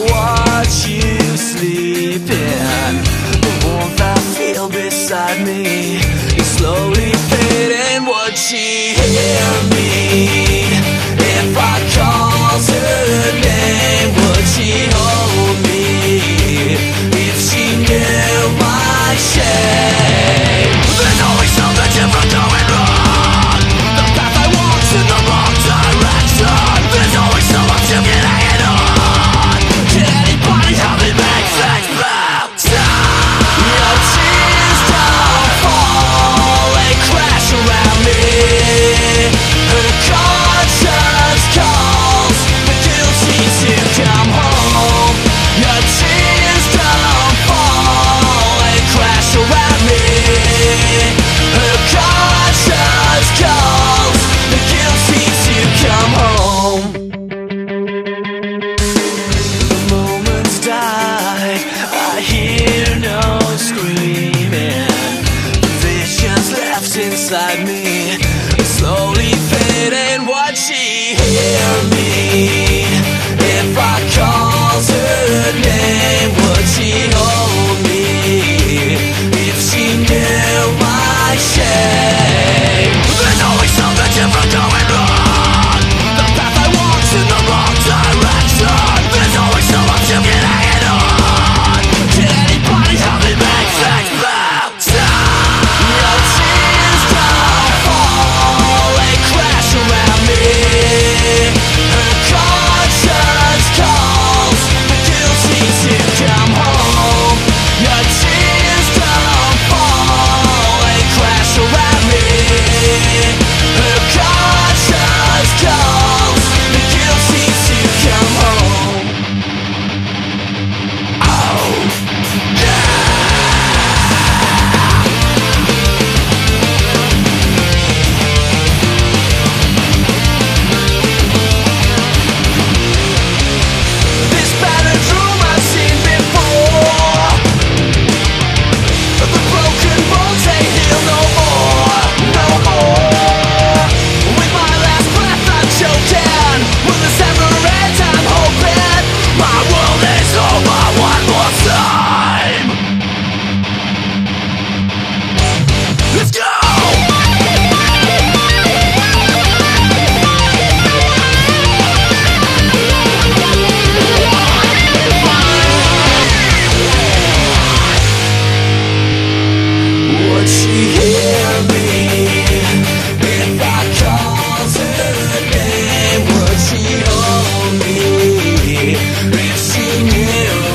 watch you sleeping. The warmth I feel beside me is slowly fading. Would she hear me if I called her name? Would she hold me if she knew my shame? There's always something different going wrong. The path I walk's in the wrong direction. There's always someone to get hanging on. Can anybody help me make things better? Your tears don't fall, they crash around me. Her conscience calls the guilty to come home. Your tears don't fall, they crash around me. Her conscience calls the guilty to come home. The moments die, I hear no screaming. Visions left inside me, slowly fading. Would she hear me if I called her name? Would she hold me if she knew my shame? There's always something different going wrong. The path I walk's in the wrong direction. There's always someone to get hanging on. Can anybody help me make things better? Your tears don't fall, they crash around me. Her conscience calls the guilty to come home. Your tears don't fall, they crash around me. Her conscience calls the guilty to come home. Oh, yeah. This battered room I've seen before. The broken bones, they heal no more, no more. With my last breath I'm choking. Will this ever end? I'm hoping my world is over one more time. Let's go! Would she hear me if I called her name? Would she hold me if she knew